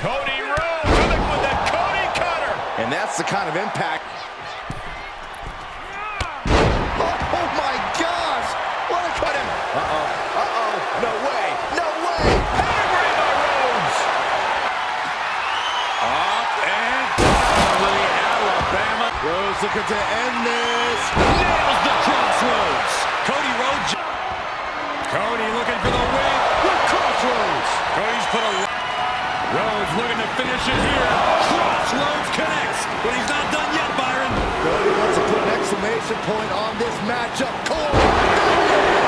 Cody Rhodes with the Cody cutter. And that's the kind of impact. Oh my gosh! What a cut him! No way! No way! Pedigree by Rhodes. Up and down. Alabama. Rhodes looking to end this. Nails the crossroads. Cody Rhodes. Cody looking for the win with crossroads. Cody's put a... Rhodes looking to finish it here. Crossroads connects, but he's not done yet, Byron. Cody wants to put an exclamation point on this matchup. Cody!